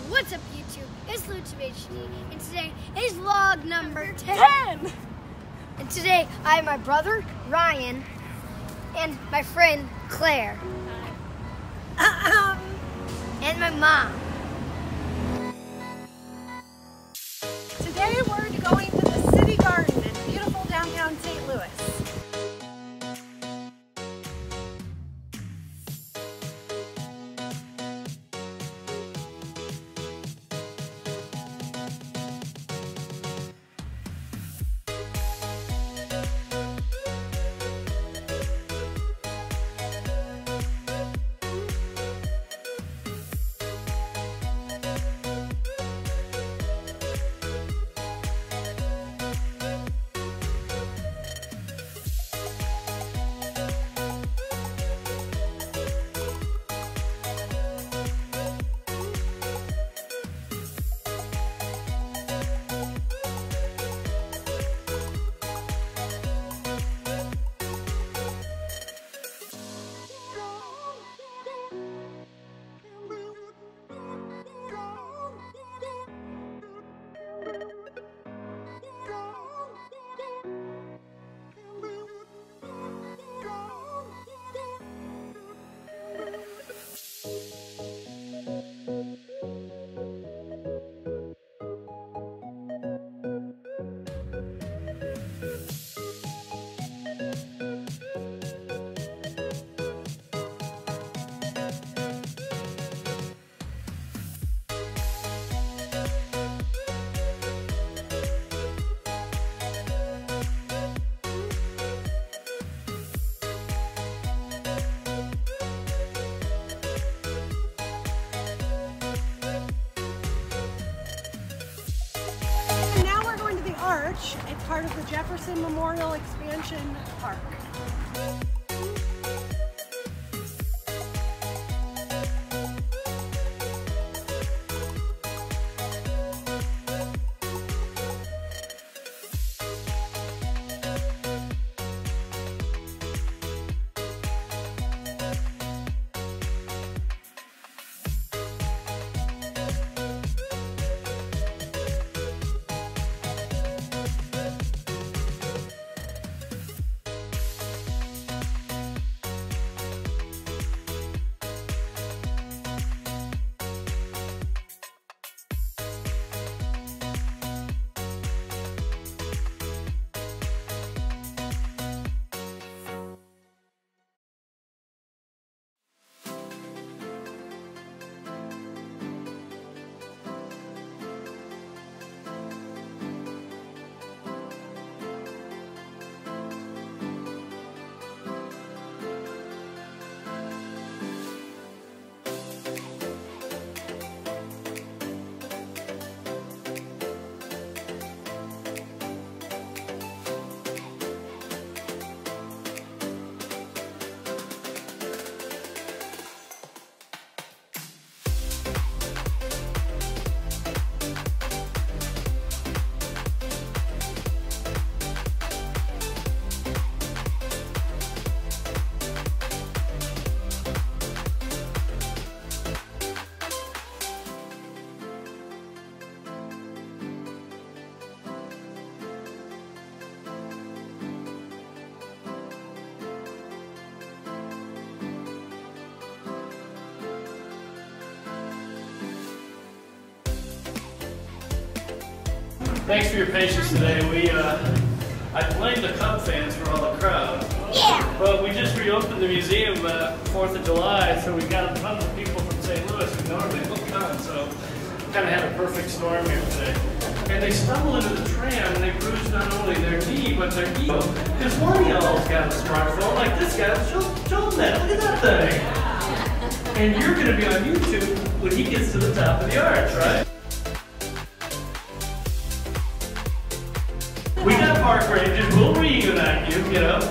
What's up, YouTube? It's Lutum HD, and today is vlog number 10. And today I have my brother Ryan and my friend Claire. And my mom. Today we're going to the City Garden in beautiful downtown St. Louis. Arch, it's part of the Jefferson Memorial Expansion Park. Thanks for your patience today. I blamed the Cub fans for all the crowd. Yeah! But we just reopened the museum 4th of July, so we got tons of people from St. Louis who normally would come, so we kind of had a perfect storm here today. And they stumbled into the tram and they bruised not only their knee, but their ego. Because one of y'all's got a smartphone like this guy. Show them that. Look at that thing. And you're going to be on YouTube when he gets to the top of the arch, right? We got park rangers, we'll reunite you know.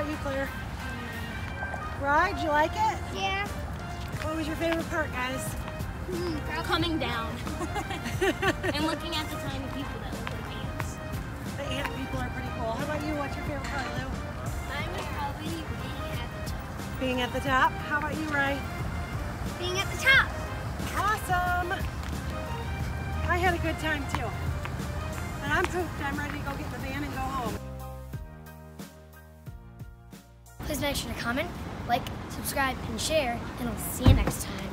about you, Claire? Ride, you like it? Yeah. What was your favorite part, guys? Coming down and looking at the tiny people that look like ants. The ant people are pretty cool. How about you? What's your favorite part, Lou? Mine was probably being at the top. Being at the top. How about you, Ray? Being at the top. Awesome! I had a good time too. And I'm pooped. I'm ready to go get in the van and go home. Please make sure to comment, like, subscribe, and share, and I'll see you next time.